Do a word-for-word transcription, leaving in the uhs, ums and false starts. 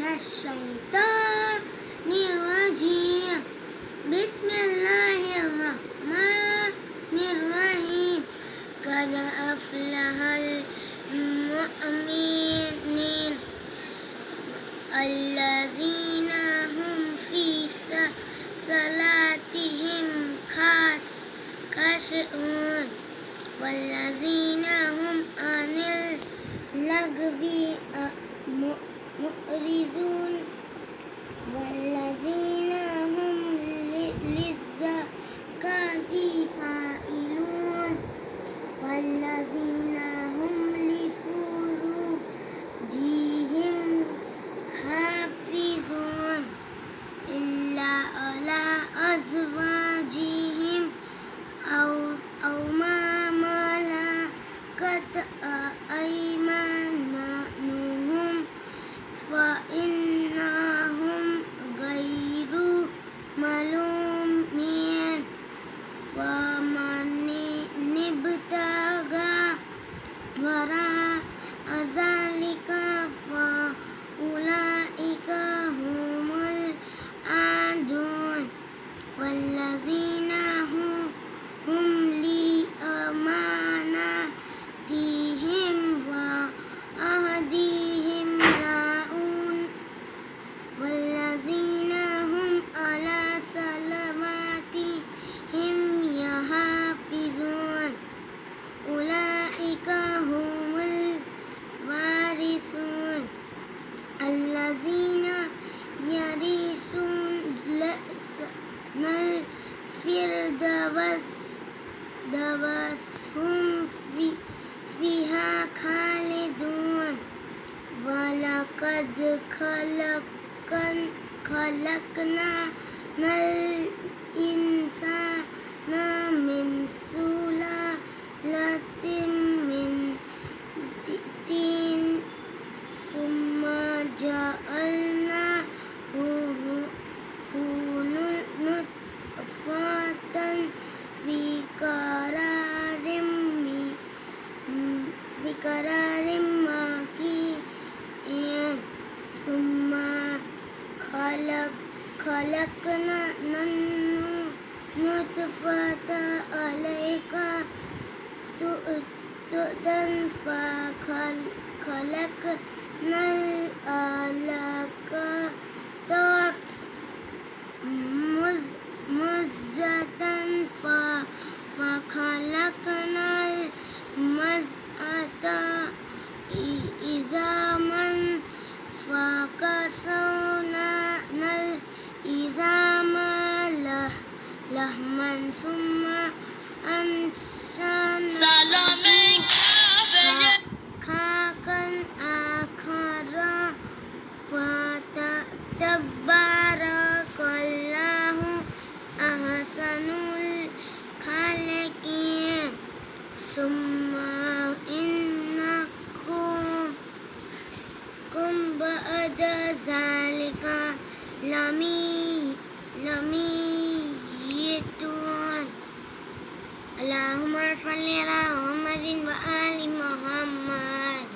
الشيطان الرجيم بسم الله الرحمن الرحيم قد أفلح المؤمنين الذين هم في صلاتهم خاشعون والذين هم عن اللغو معرضون والذين هم للزكاة فاعلون والذين هم لفروجهم حافظون إلا على أزواجهم أو أو ما ملكت أيمانهم فإنهم غير ملومين فمن ابتغى وراء ذلك فأولئك هم العادون والذين هم لأماناتهم وعهدهم راعون والذين هم على صلواتهم يحافظون أولئك هم الوارثون الذين يرثون الفردوس هم فيها خالدون ولقد خلقنا الإنسان من سلالة من طين ثم جعلناه نطفة في قرار في قرار مكين ثم خلق خلقنا النطفة علقة فخلقنا العلقة مضغة فخلقنا المضغة عظاما فكسونا العظام لحما ثم أنشأناه خلقا آخر فتبارك الله أحسن الخالقين ثم إنكم بعد ذلك لميتون اللهم صل على محمد وآل محمد.